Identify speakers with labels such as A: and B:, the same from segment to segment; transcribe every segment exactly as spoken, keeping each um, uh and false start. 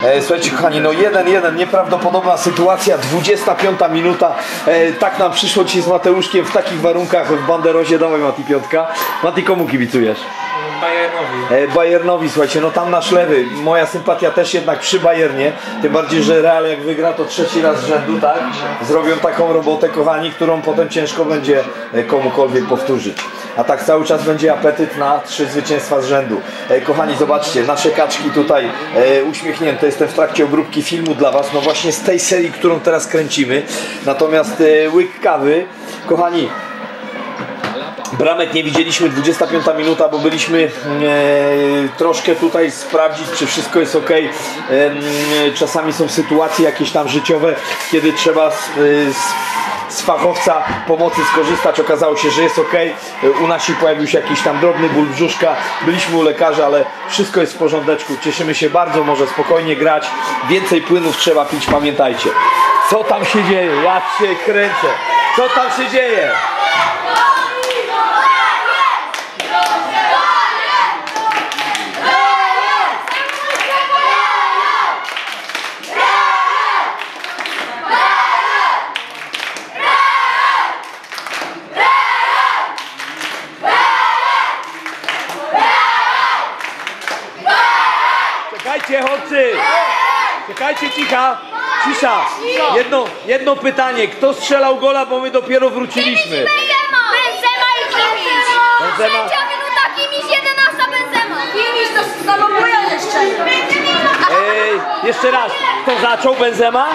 A: E, słuchajcie kochani, no jeden jeden, nieprawdopodobna sytuacja, dwudziesta piąta minuta. E, tak nam przyszło dzisiaj z Mateuszkiem w takich warunkach w Banderozie. Dawaj Mati, piątka. Mati, komu kibicujesz?
B: Bayernowi.
A: E, Bayernowi, słuchajcie, no tam nasz lewy. Moja sympatia też jednak przy Bayernie. Tym bardziej, że Real jak wygra to trzeci raz z rzędu, tak? Zrobią taką robotę, kochani, którą potem ciężko będzie komukolwiek powtórzyć. A tak cały czas będzie apetyt na trzy zwycięstwa z łyżędu. E, kochani, zobaczcie, nasze kaczki tutaj e, uśmiechnięte. Jestem w trakcie obróbki filmu dla was, no właśnie z tej serii, którą teraz kręcimy. Natomiast e, łyk kawy, kochani, bramek nie widzieliśmy, dwudziesta piąta minuta, bo byliśmy e, troszkę tutaj sprawdzić, czy wszystko jest ok. E, czasami są sytuacje jakieś tam życiowe, kiedy trzeba z, z, z fachowca pomocy skorzystać. Okazało się, że jest ok. U Nasi pojawił się jakiś tam drobny ból brzuszka. Byliśmy u lekarza, ale wszystko jest w porządeczku. Cieszymy się bardzo, może spokojnie grać. Więcej płynów trzeba pić, pamiętajcie. Co tam się dzieje? Ja się kręcę. Co tam się dzieje? Czekajcie, chłopcy! Czekajcie, cicha! Cisza! Jedno, jedno pytanie. Kto strzelał gola, bo my dopiero wróciliśmy?
C: Benzema! Benzema i Kimiś!
A: Benzema.
C: Trzecia minuta, Kimiś, jedenasta Benzema! Kimiś to samobój jeszcze!
A: Ej, jeszcze raz. Kto zaczął? Benzema?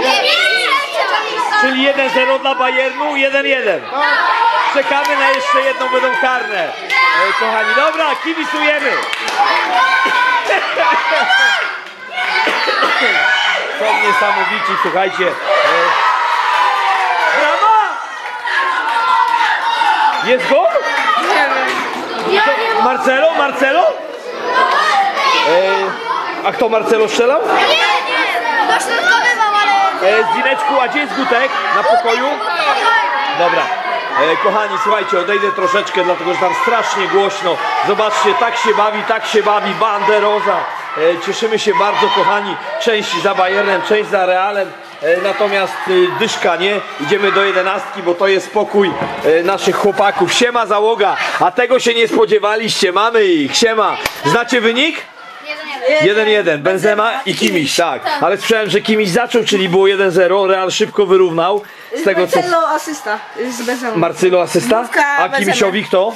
A: Czyli jeden zero dla Bayernu, jeden jeden. Czekamy na jeszcze jedną, będą karne. Ej, kochani, dobra, kibicujemy. Są niesamowici, słuchajcie. Brama! Jest gol? Co? Marcelo? Marcelo? Ej, a kto Marcelo strzelał?
C: Nie, nie! Dośrodkowywał, ale...
A: E, Zineczku, a gdzie jest Gutek? Na pokoju? Dobra. E, kochani, słuchajcie, odejdę troszeczkę, dlatego że tam strasznie głośno. Zobaczcie, tak się bawi, tak się bawi Banderoza. E, cieszymy się bardzo, kochani. Część za Bayernem, część za Realem. E, natomiast e, dyszka, nie? Idziemy do jedenastki, bo to jest spokój e, naszych chłopaków. Siema załoga, a tego się nie spodziewaliście. Mamy ich, siema. Znacie wynik? jeden jeden, Benzema i Kimiś, tak. Ale słyszałem, że Kimiś zaczął, czyli było jeden zero, Real szybko wyrównał. Z tego co...
D: Marcelo asysta z Benzema.
A: Marcelo asysta? A Kimisiowi kto?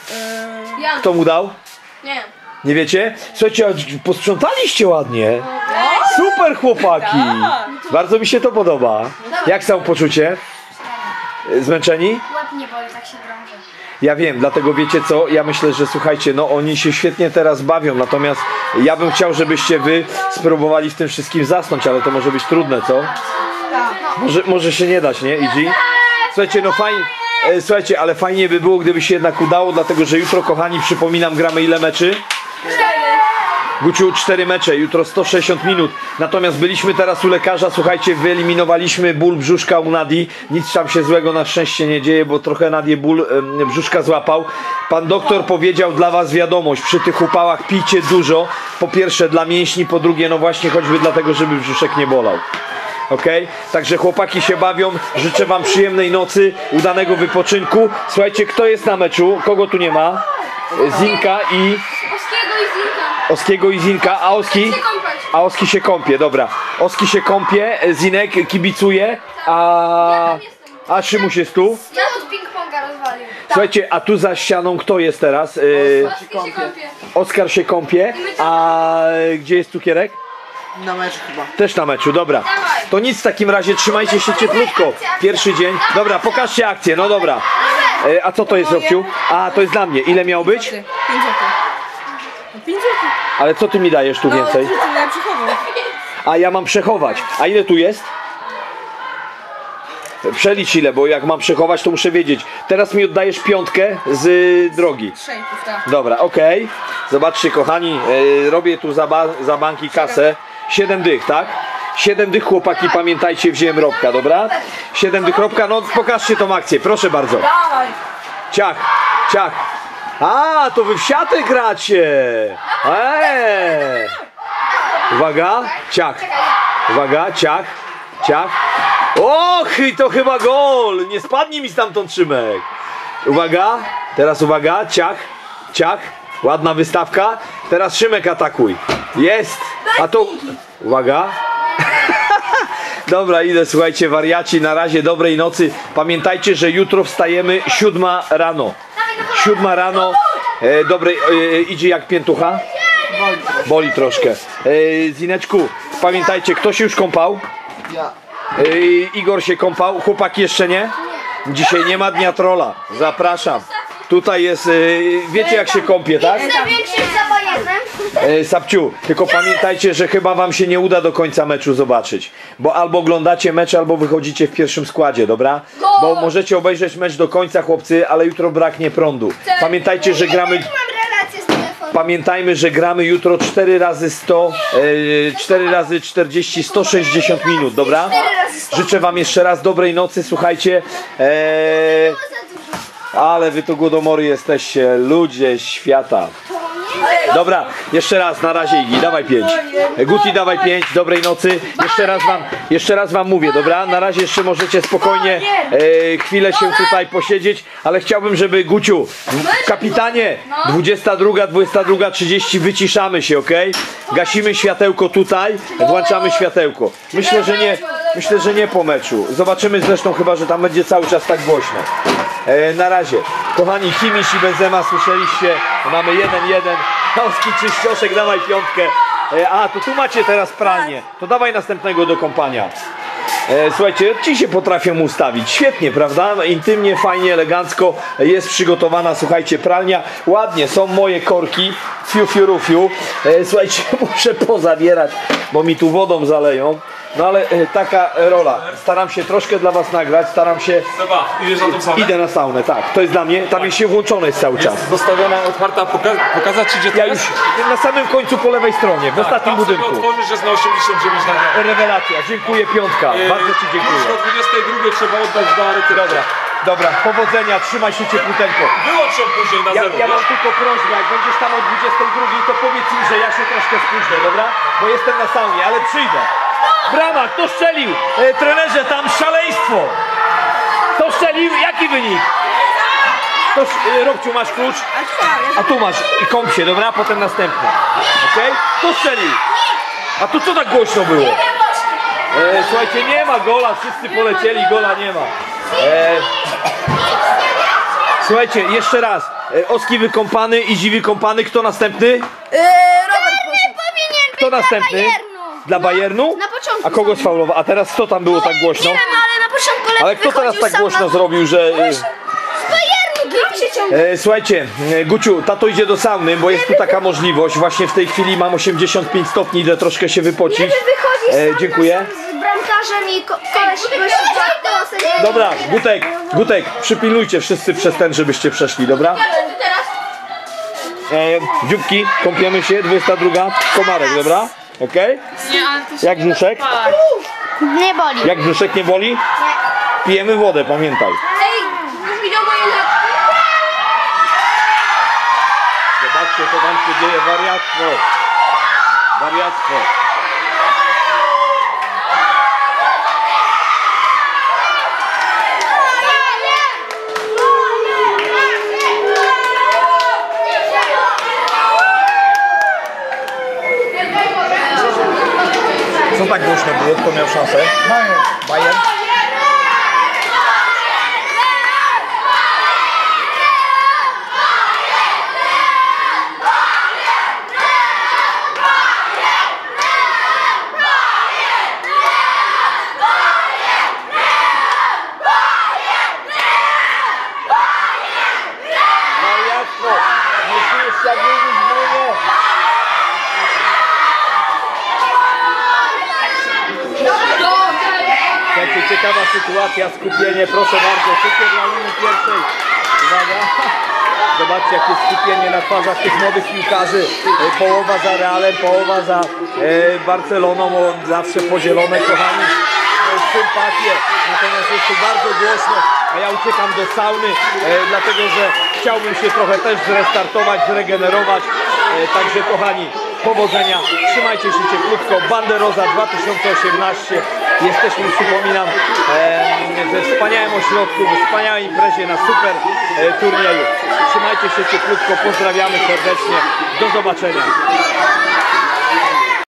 A: Kto mu dał?
C: Nie.
A: Nie wiecie? Słuchajcie, posprzątaliście ładnie. Super chłopaki. Bardzo mi się to podoba. Jak samopoczucie? Zmęczeni?
C: Łeb nie boli, tak się drąży.
A: Ja wiem, dlatego wiecie co, ja myślę, że słuchajcie, no oni się świetnie teraz bawią, natomiast ja bym chciał, żebyście wy spróbowali w tym wszystkim zasnąć, ale to może być trudne, co? Może, może się nie dać, nie, Idzi? Słuchajcie, no fajnie, e, słuchajcie, ale fajnie by było, gdyby się jednak udało, dlatego że jutro, kochani, przypominam, gramy ile meczy? Guciu, cztery mecze, jutro sto sześćdziesiąt minut. Natomiast byliśmy teraz u lekarza, słuchajcie, wyeliminowaliśmy ból brzuszka u Nadii. Nic tam się złego na szczęście nie dzieje, bo trochę Nadię ból e, brzuszka złapał. Pan doktor powiedział dla was wiadomość, przy tych upałach pijcie dużo. Po pierwsze dla mięśni, po drugie no właśnie choćby dlatego, żeby brzuszek nie bolał. Okej? Okay? Także chłopaki się bawią, życzę wam przyjemnej nocy, udanego wypoczynku. Słuchajcie, kto jest na meczu? Kogo tu nie ma? Zinka i...
C: Oskiego i Zinka.
A: Oskiego i Zinka, a Oski? A Oski się kąpie, dobra. Oski się kąpie, Zinek kibicuje, a... A Szymuś jest tu.
C: Ja od ping-ponga rozwalił.
A: Słuchajcie, a tu za ścianą kto jest teraz? Yy,
C: Oskar się kąpie.
A: Oskar się kąpie, a gdzie jest cukierek?
D: Na meczu chyba.
A: Też na meczu, dobra. To nic w takim razie, trzymajcie się cieplutko. Pierwszy dzień. Dobra, pokażcie akcję, no dobra. E, a co to jest, Robciu? A, to jest dla mnie. Ile miał być?
D: pięć złotych. pięć złotych.
A: Ale co ty mi dajesz tu więcej?
D: No, ja przechował.
A: A ja mam przechować. A ile tu jest? Przelicz ile, bo jak mam przechować, to muszę wiedzieć. Teraz mi oddajesz piątkę z drogi.
D: Szejków, tak.
A: Dobra, okej. Okay. Zobaczcie, kochani, e, robię tu za, ba za banki kasę. Siedem dych, tak? Siedem dych, chłopaki, pamiętajcie, wziąłem Robka, dobra? Siedem dych, Robka, no pokażcie tą akcję, proszę bardzo.
D: Dawaj.
A: Ciach, ciach. A, to wy w siatę gracie. Eee. Uwaga, ciach. Uwaga, ciach, ciach. Och, i to chyba gol. Nie spadnie mi stamtąd Szymek. Uwaga, teraz uwaga, ciach, ciach. Ładna wystawka. Teraz Szymek atakuj. Jest. A to... Uwaga. Dobra, idę, słuchajcie, wariaci, na razie dobrej nocy. Pamiętajcie, że jutro wstajemy siódma rano. Siódma rano. E, dobrej, e, idzie jak piętucha? Boli. Boli troszkę. E, Zineczku, pamiętajcie, kto się już kąpał?
D: Ja.
A: E, Igor się kąpał, chłopaki jeszcze nie? Dzisiaj nie ma dnia trolla. Zapraszam. Tutaj jest, e, wiecie jak się kąpie, tak?
C: Jestem większym zabajernem.
A: E, Sapciu, tylko pamiętajcie, że chyba wam się nie uda do końca meczu zobaczyć. Bo albo oglądacie mecz, albo wychodzicie w pierwszym składzie, dobra? Bo możecie obejrzeć mecz do końca, chłopcy, ale jutro braknie prądu. Pamiętajcie, że gramy...
C: Mam relację z telefonem.
A: Pamiętajmy, że gramy jutro cztery razy sto, e, cztery razy czterdzieści, sto sześćdziesiąt minut, dobra? Życzę wam jeszcze raz dobrej nocy, słuchajcie. E, ale wy to głodomory jesteście, ludzie świata. Dobra, jeszcze raz, na razie Igi, dawaj pięć. Guti, dawaj pięć, dobrej nocy. Jeszcze raz wam, jeszcze raz wam mówię, dobra? Na razie jeszcze możecie spokojnie e, chwilę się tutaj posiedzieć, ale chciałbym, żeby Guciu, kapitanie, dwudziesta druga, dwudziesta druga trzydzieści, wyciszamy się, ok? Gasimy światełko tutaj, włączamy światełko. Myślę, że nie, myślę, że nie po meczu. Zobaczymy zresztą, chyba że tam będzie cały czas tak głośno. E, na razie. Kochani, Chimiś i Benzema, słyszeliście, mamy jeden jeden. Oski Czyścioszek, dawaj piątkę. E, a, to tu macie teraz pralnię. To dawaj następnego do kąpania. E, słuchajcie, ci się potrafią ustawić. Świetnie, prawda? No, intymnie, fajnie, elegancko. Jest przygotowana, słuchajcie, pralnia. Ładnie, są moje korki. Fiu, fiu, rufiu. E, słuchajcie, muszę pozabierać, bo mi tu wodą zaleją. No ale e, taka rola. Staram się troszkę dla was nagrać, staram się...
B: Dobra, idziesz na tą saunę?
A: Idę na saunę, tak. To jest dla mnie, tam jest się włączone jest cały czas.
B: Jest zostawiona otwarta, poka pokazać ci gdzie to
A: Ja
B: jest?
A: już na samym końcu po lewej stronie, w ostatnim
B: Tam sobie
A: budynku.
B: otworzysz, jest na osiemdziesiąt dziewięć na rano.
A: Rewelacja, dziękuję, piątka. Bardzo ci dziękuję.
B: Już do dwudziestej drugiej trzeba oddać do aryty.
A: Dobra, dobra, powodzenia, trzymaj się ciepluteńko.
B: Wyłącz ją później na
A: Ja,
B: zero.
A: ja mam
B: wiesz?
A: tylko prośbę, jak będziesz tam o dwudziestej drugiej, to powiedz mi, że ja się troszkę spóźnię, dobra? Bo jestem na saunie, ale przyjdę. Brama, kto strzelił? E, trenerze, tam szaleństwo. Kto strzelił? Jaki wynik? Ktoś, e, Robciu, masz klucz? A tu masz, i kąp się, dobra? Potem następny. Okej? Kto strzelił? A tu co tak głośno było? E, słuchajcie, nie ma gola, wszyscy polecieli, gola nie ma. E, słuchajcie, jeszcze raz. E, Oski wykąpany, Izi wykąpany, kto następny?
C: Robert powinien
A: Kto
C: być dla
A: następny?
C: Bayernu.
A: Dla Bayernu?
C: Na początku
A: A kogo
C: sam.
A: sfaulował? A teraz co tam było tak głośno?
C: Nie wiem, ale na początku lepiej
A: Ale kto teraz
C: wychodził
A: tak
C: sam
A: głośno
C: na...
A: zrobił, że... e,
C: Z Bayernu tam się ciągnął.
A: E, słuchajcie, e, Guciu, tato idzie do sauny, bo jest tu taka możliwość. Właśnie w tej chwili mam osiemdziesiąt pięć stopni, idę troszkę się wypocić.
C: Wychodzi
A: E,
C: sam
A: dziękuję.
C: na sam z bramkarzem i ko koleś gości dwa
A: Dobra, Gutek, Gutek, przypilnujcie wszyscy przez ten, żebyście przeszli, dobra? E, dzióbki, kąpiemy się, dwudziesta druga, komarek, dobra? Okej? Jak brzuszek?
C: Nie boli.
A: Jak brzuszek nie boli? Pijemy wodę, pamiętaj.
C: Ej, już widział moje latki?
A: Zobaczcie, co tam się dzieje, wariactwo. Wariactwo. Co tak głośno było? Kto miał szansę? Bayern. Bayern? Wariactwo! Nie czujesz się jak mówisz mnie! Słuchajcie, ciekawa sytuacja, skupienie, proszę bardzo, cukier na linii pierwszej. Uwaga, zobaczcie jakie skupienie na twarzach tych młodych piłkarzy. E, Połowa za Realem, połowa za e, Barceloną, o, zawsze podzielone, kochani, e, sympatie. Natomiast jest tu bardzo głośno, a ja uciekam do sauny, e, dlatego że chciałbym się trochę też zrestartować, zregenerować. E, także kochani, powodzenia, trzymajcie się cieplutko, Banderoza dwa tysiące osiemnaście, jesteśmy, przypominam, e, we wspaniałym ośrodku, we wspaniałej imprezie na super e, turnieju. Trzymajcie się cieplutko, pozdrawiamy serdecznie, do zobaczenia.